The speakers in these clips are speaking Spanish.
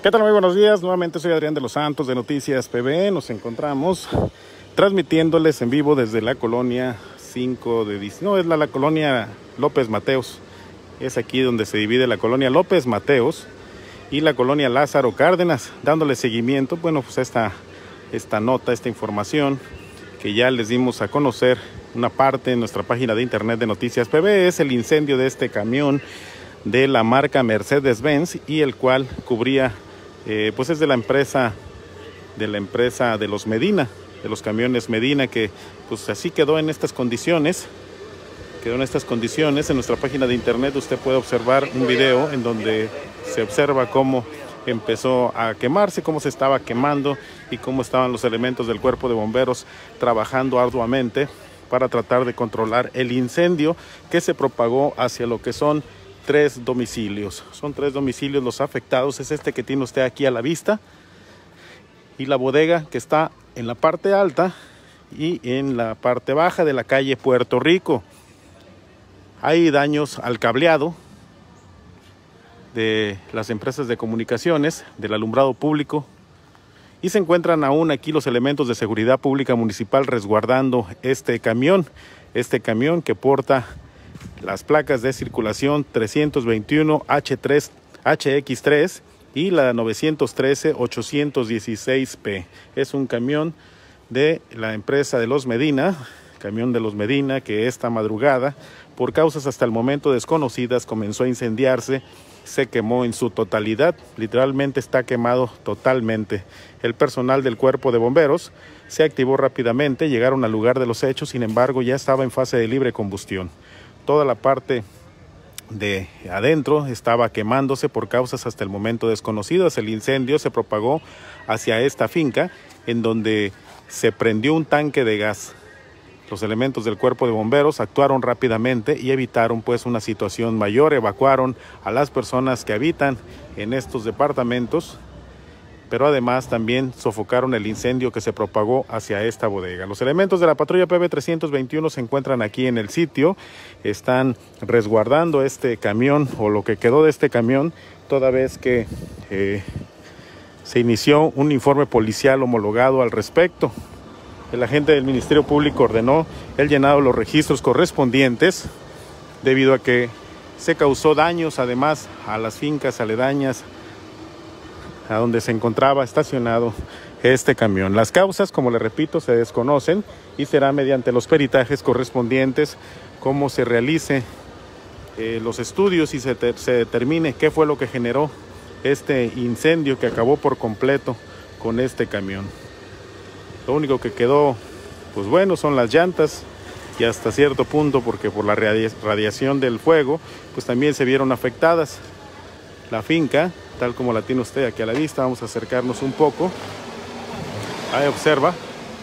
¿Qué tal? Muy buenos días, nuevamente soy Adrián de los Santos de Noticias PB. Nos encontramos transmitiéndoles en vivo desde la colonia 5 de diciembre, no, es la colonia López Mateos. Es aquí donde se divide la colonia López Mateos y la colonia Lázaro Cárdenas, dándole seguimiento, bueno, pues esta nota, esta información que ya les dimos a conocer una parte en nuestra página de internet de Noticias PB, es el incendio de este camión de la marca Mercedes-Benz y el cual cubría, pues es de la empresa de los Medina, de los camiones Medina, que pues así quedó en estas condiciones. En nuestra página de internet usted puede observar un video en donde se observa cómo empezó a quemarse, cómo se estaba quemando y cómo estaban los elementos del cuerpo de bomberos trabajando arduamente para tratar de controlar el incendio que se propagó hacia lo que son 3 domicilios. Son 3 domicilios los afectados, es este que tiene usted aquí a la vista y la bodega que está en la parte alta y en la parte baja de la calle Puerto Rico. Hay daños al cableado de las empresas de comunicaciones, del alumbrado público, y se encuentran aún aquí los elementos de seguridad pública municipal resguardando este camión que porta las placas de circulación 321 HX3 y la 913 816P. Es un camión de la empresa de los Medina, que esta madrugada, por causas hasta el momento desconocidas, comenzó a incendiarse, se quemó en su totalidad, literalmente está quemado totalmente. El personal del cuerpo de bomberos se activó rápidamente, llegaron al lugar de los hechos, sin embargo ya estaba en fase de libre combustión. Toda la parte de adentro estaba quemándose por causas hasta el momento desconocidas. El incendio se propagó hacia esta finca en donde se prendió un tanque de gas. Los elementos del cuerpo de bomberos actuaron rápidamente y evitaron pues una situación mayor, evacuaron a las personas que habitan en estos departamentos, pero además también sofocaron el incendio que se propagó hacia esta bodega. Los elementos de la patrulla PB 321 se encuentran aquí en el sitio, están resguardando este camión o lo que quedó de este camión, toda vez que se inició un informe policial homologado al respecto. El agente del Ministerio Público ordenó el llenado de los registros correspondientes debido a que se causó daños además a las fincas aledañas a donde se encontraba estacionado este camión. Las causas, como le repito, se desconocen y será mediante los peritajes correspondientes cómo se realice los estudios y se determine qué fue lo que generó este incendio que acabó por completo con este camión. Lo único que quedó, pues bueno, son las llantas y hasta cierto punto, porque por la radiación del fuego, pues también se vieron afectadas. La finca, tal como la tiene usted aquí a la vista, vamos a acercarnos un poco. Ahí observa,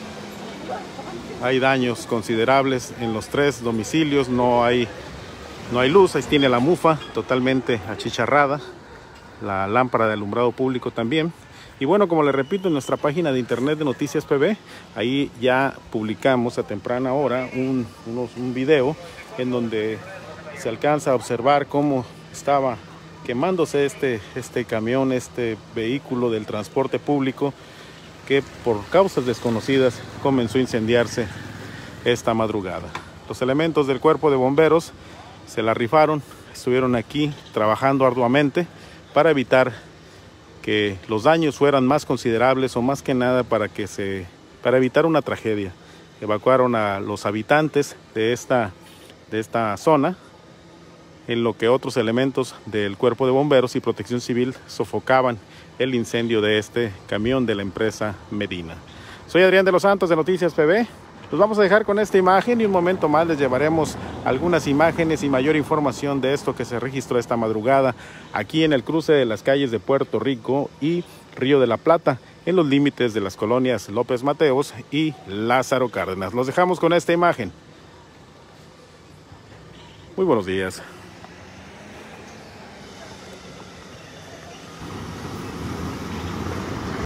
hay daños considerables en los 3 domicilios, no hay luz, ahí tiene la mufa totalmente achicharrada, la lámpara de alumbrado público también. Y bueno, como le repito, en nuestra página de internet de Noticias PB, ahí ya publicamos a temprana hora un video en donde se alcanza a observar cómo estaba quemándose este camión, este vehículo del transporte público que por causas desconocidas comenzó a incendiarse esta madrugada. Los elementos del cuerpo de bomberos se la rifaron, estuvieron aquí trabajando arduamente para evitar que los daños fueran más considerables o más que nada para evitar una tragedia. Evacuaron a los habitantes de esta zona, en lo que otros elementos del cuerpo de bomberos y protección civil sofocaban el incendio de este camión de la empresa Medina. Soy Adrián de los Santos de Noticias PB. Los vamos a dejar con esta imagen y un momento más les llevaremos algunas imágenes y mayor información de esto que se registró esta madrugada aquí en el cruce de las calles de Puerto Rico y Río de la Plata, en los límites de las colonias López Mateos y Lázaro Cárdenas. Los dejamos con esta imagen. Muy buenos días.